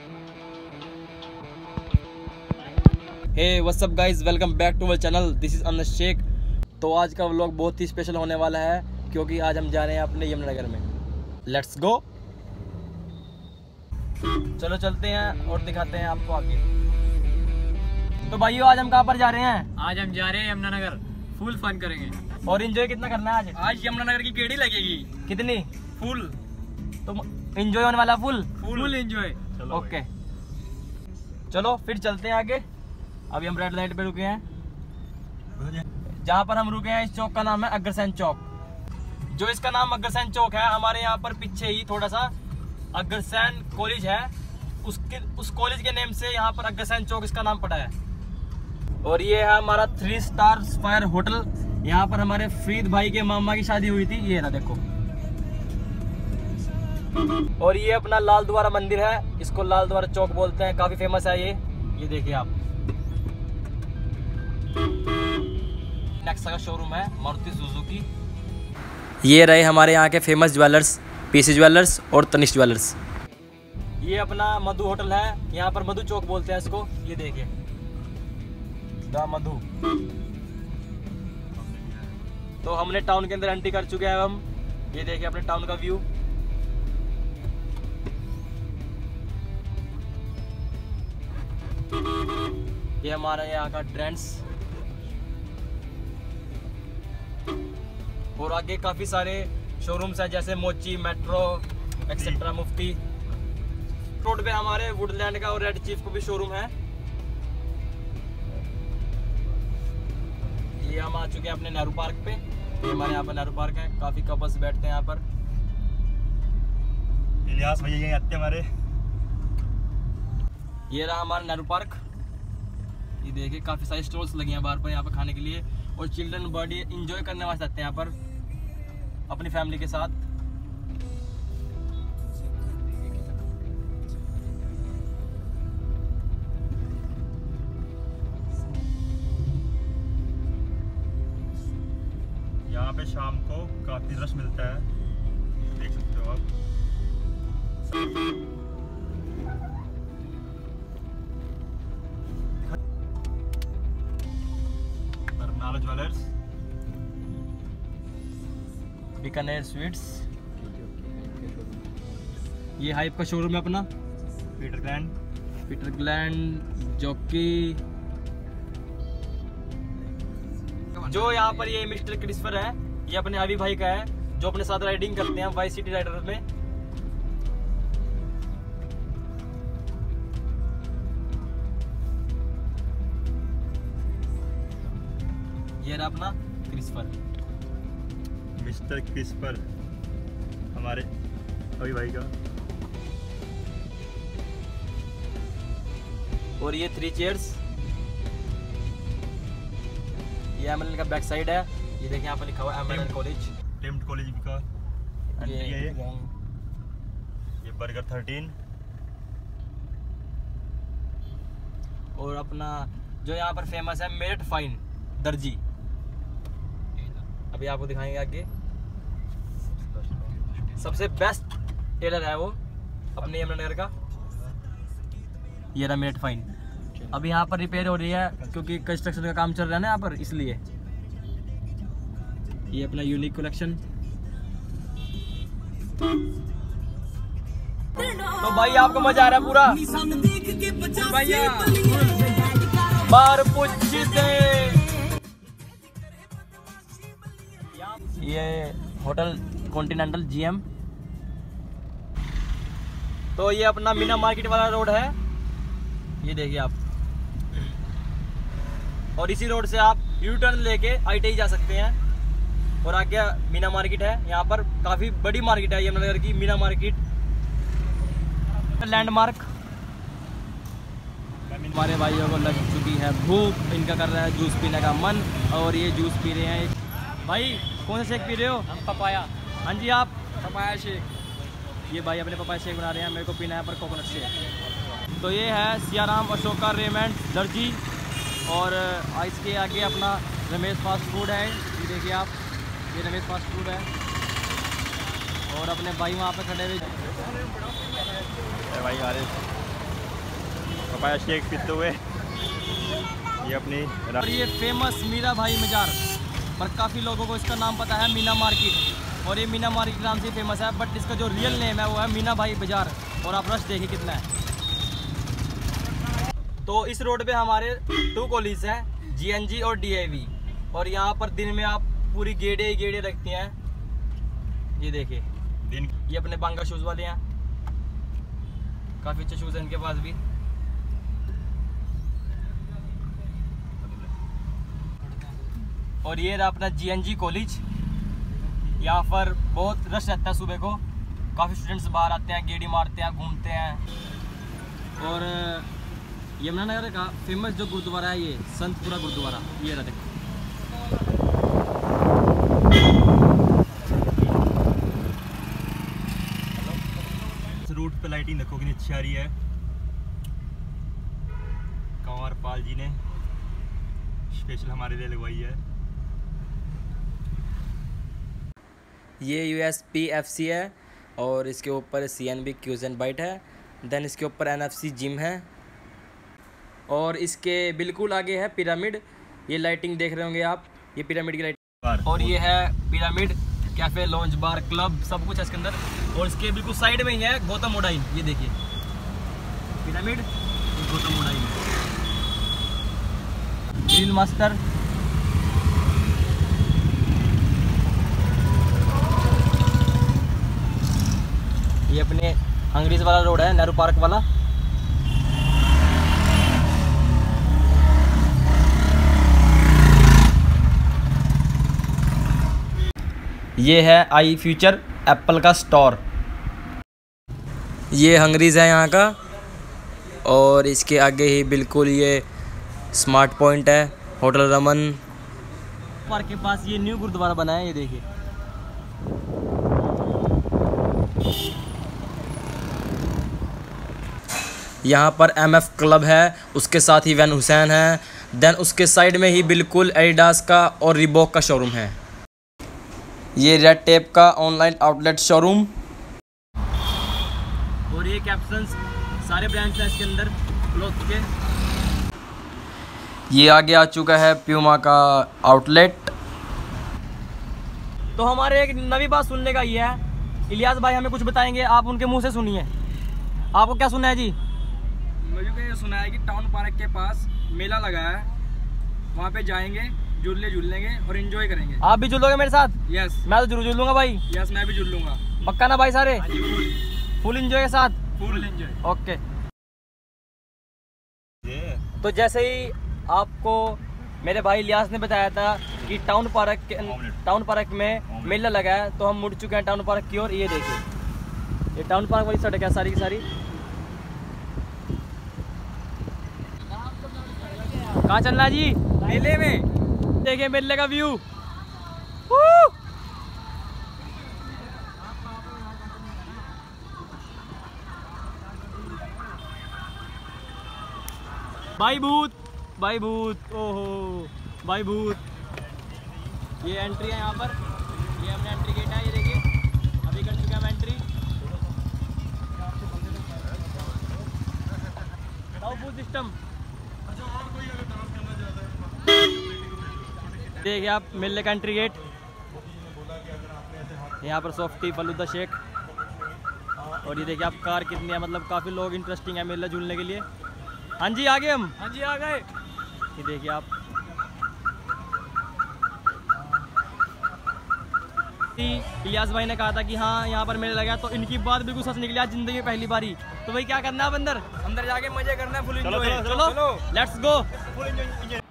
Hey what's up guys, welcome back to our channel. This is Anas Shaikh. तो आज का vlog बहुत ही स्पेशल होने वाला है क्योंकि आज हम जा रहे हैं अपने यमुनानगर में। लेट्स गो, चलो चलते हैं और दिखाते हैं आपको आगे। तो भाइयों, आज हम कहाँ पर जा रहे हैं? आज हम जा रहे हैं यमुनानगर। फुल फन करेंगे और एंजॉय कितना करना है आज? आज यमुनानगर की केड़ी लगेगी। कितनी? फुल। तो एंजॉय होने वाला फुल एंजॉय। ओके, चलो फिर चलते हैं आगे। अभी हम रेड लाइट पे रुके हैं। जहाँ पर हम रुके हैं इस चौक का नाम है अग्रसेन चौक। जो इसका नाम अग्रसेन चौक है, हमारे यहाँ पर पीछे ही थोड़ा सा अग्रसेन कॉलेज है, उस कॉलेज के नेम से यहाँ पर अग्रसेन चौक इसका नाम पड़ा है। और ये है हमारा 3 स्टार फायर होटल। यहाँ पर हमारे फरीद भाई के मामा की शादी हुई थी। ये ना देखो। और ये अपना लाल द्वारा मंदिर है, इसको लाल द्वारा चौक बोलते हैं, काफी फेमस है ये देखिए आप। नेक्सा का शोरूम है मारुति सुजुकी। ये रहे हमारे यहाँ के फेमस ज्वेलर्स, पीसी ज्वेलर्स और तनिष्क ज्वेलर्स। ये अपना मधु होटल है, यहाँ पर मधु चौक बोलते हैं इसको। ये देखिए द मधु। तो हमने टाउन के अंदर एंट्री कर चुके हैं हम। ये देखिए अपने टाउन का व्यू। ये हमारा यहाँ का ट्रेंड्स। और आगे काफी सारे शोरूम्स हैं जैसे मोची, मेट्रो एक्सेट्रा, मुफ्ती। रोड पे हमारे वुडलैंड का और रेड चीफ को भी शोरूम है। ये हम आ चुके हैं अपने नेहरू पार्क पे। ये हमारे यहाँ पर नेहरू पार्क है, काफी कपल्स बैठते हैं यहाँ पर। इलियास भैया यहीं आते हमारे। ये रहा हमारा नेहरू पार्क। ये देखिए काफी सारे स्टॉल्स लगे हैं बाहर पर यहाँ पर खाने के लिए, और चिल्ड्रन बर्थडे एंजॉय करने वास्ते आते हैं यहाँ पर अपनी फैमिली के साथ। यहाँ पे शाम को काफी रश मिलता है, देख सकते हो आप। Barnala jewellers, Bikaner sweets. ये हाइप का शोरूम है अपना। Peter England Jockey. जो यहाँ पर ये मिस्टर क्रिस्पर है, ये अपने अभी भाई का है, जो अपने साथ राइडिंग करते हैं वाई सिटी राइडर में। ये रहा अपना क्रिस्पर, मिस्टर क्रिस्पर हमारे अभी भाई का। और ये 3 चेयर्स। ये एमएलएन का बैक साइड है। ये देखिए यहाँ पर लिखा हुआ है एमएलएन कॉलेज। टेम्प्ट कॉलेज का एंट्री है ये बर्गर 13। और अपना जो यहाँ पर फेमस है मेरठ फाइन दर्जी। अभी आपको दिखाएंगे आगे। सबसे बेस्ट टेलर है वो अपने यमुनानगर का। ये रहा मेरठ फाइन। अभी यहाँ पर रिपेयर हो रही है क्योंकि कंस्ट्रक्शन का काम चल रहा है ना यहाँ पर, इसलिए। ये अपना यूनिक कलेक्शन। तो भाई आपको मजा आ रहा है पूरा? भैया बार पूछ दे। ये होटल कॉन्टिनेंटल जीएम। तो ये अपना मीना मार्केट वाला रोड है, ये देखिए आप। और इसी रोड से आप यू टर्न लेके आईटीआई जा सकते हैं। और आगे मीना मार्केट है। यहाँ पर काफी बड़ी मार्केट है यमुनानगर की, मीना मार्केट लैंडमार्क। हमारे भाइयों को लग चुकी है भूख, इनका कर रहा है जूस पीने का मन, और ये जूस पी रहे हैं। भाई कौन सा शेक पी रहे हो? हम पपाया। हाँ जी, आप? Papaya shake. ये भाई अपने पपाया शेक बना रहे हैं, मेरे को पीना है पर कोकोनट शेक। तो ये है सियाराम अशोका रेमंड दर्जी। और इसके आगे अपना रमेश फास्ट फूड है। ये देखिए आप, ये रमेश फास्ट फूड है। और अपने भाई वहाँ पे खड़े हुए भाई आ रहे पपाया शेक पीते हुए। ये अपनी और ये फेमस मीरा भाई मजार, पर काफ़ी लोगों को इसका नाम पता है मीना मार्केट, और ये मीना मार्केट नाम से फेमस है, बट इसका जो रियल नेम है वो है मीना भाई बाजार। और आप रश देखिए कितना है। तो इस रोड पे हमारे 2 कॉलेज हैं, GNG और DAV, और यहाँ पर दिन में आप पूरी गेड़े ही गेड़े रखती हैं। ये देखिए दिन ये अपने बांगा शूज़ वाले हैं, काफ़ी अच्छे शूज़ हैं इनके पास भी। और ये रहा अपना GNG कॉलेज। यहाँ पर बहुत रश रहता है सुबह को, काफ़ी स्टूडेंट्स बाहर आते हैं, गेड़ी मारते हैं, घूमते हैं। और यमुनानगर का फेमस जो गुरुद्वारा है ये संतपुरा गुरुद्वारा, ये रहा देखो। रूट पे लाइटिंग देखो कितनी अच्छी आ रही है, कंवर पाल जी ने स्पेशल हमारे लिए लगवाई है। ये USB FC है, और इसके ऊपर CNB क्यूज एंड बाइट है। देन इसके ऊपर NFC जिम है, और इसके बिल्कुल आगे है पिरामिड। ये लाइटिंग देख रहे होंगे आप, ये पिरामिड की लाइटिंग। और ये है pyramid cafe, lounge, bar, club, सब कुछ है इसके अंदर। और इसके बिल्कुल साइड में ही है गौतम मोडाइन। ये देखिए पिरामिड, गौतम मोडाइन, ग्रिल मास्टर। ये अपने अंग्रेज वाला रोड है, नेहरू पार्क वाला। ये है आई फ्यूचर एप्पल का स्टोर। ये हंगरीज है यहाँ का, और इसके आगे ही बिल्कुल ये स्मार्ट पॉइंट है, होटल रमन। पार्क के पास ये न्यू गुरुद्वारा बना है, ये देखिए। यहाँ पर MF क्लब है, उसके साथ ही वैन हुसैन है। देन उसके साइड में ही बिल्कुल एडिडास का और रिबॉक का शोरूम है। ये रेड टेप का ऑनलाइन आउटलेट शोरूम। और ये कैप्शंस सारे ब्रांड्स हैं इसके अंदर क्लॉथ के। ये आगे आ चुका है प्यूमा का आउटलेट। तो हमारे एक नवी बात सुनने का ये है, इलियास भाई हमें कुछ बताएंगे, आप उनके मुंह से सुनिए। आपको क्या सुना है जी? मुझे को ये सुना है कि टाउन पार्क के पास मेला लगा है, वहाँ पे जाएंगे, झूले झूलेंगे और एंजॉय करेंगे। आप भी झूलोगे मेरे साथ? यस, मैं तो जरूर झूलूंगा भाई। यस, मैं भी झूल लूंगा। पक्का ना भाई? सारे फुल एंजॉय के साथ? Full enjoy. ओके। तो जैसे ही आपको मेरे भाई इलियास ने बताया था कि टाउन पार्क में मेला लगा है, तो हम मुड़ चुके हैं टाउन पार्क की ओर। ये देखिए ये टाउन पार्क वाली सड़क है सारी की सारी। कहाँ चलना है जी? मेले में। देखिए मेले का व्यू। भाई भूत, भाई भूत, ओहो भाई भूत। ये एंट्री है यहाँ पर, ये हमने एंट्री गेट है, ये देखिए अभी कर चुके हम एंट्री। भूत सिस्टम देखिए आप, मेले का एंट्री गेट। यहाँ पर सॉफ्टी, फलूदा शेक, और ये देखिए आप कार कितनी है, मतलब काफ़ी लोग इंटरेस्टिंग है मेला झूलने के लिए। हाँ जी आ गए हम। हाँ जी आ गए। ये देखिए आप, इलियास भाई ने कहा था कि हाँ यहाँ पर मेला लगा, तो इनकी बात बिल्कुल सच निकली आज ज़िंदगी में पहली बारी। तो भाई क्या करना है अब अंदर? अंदर जाके मजे करना है, फुल एंजॉय। चलो लेट्स गो। Full enjoy.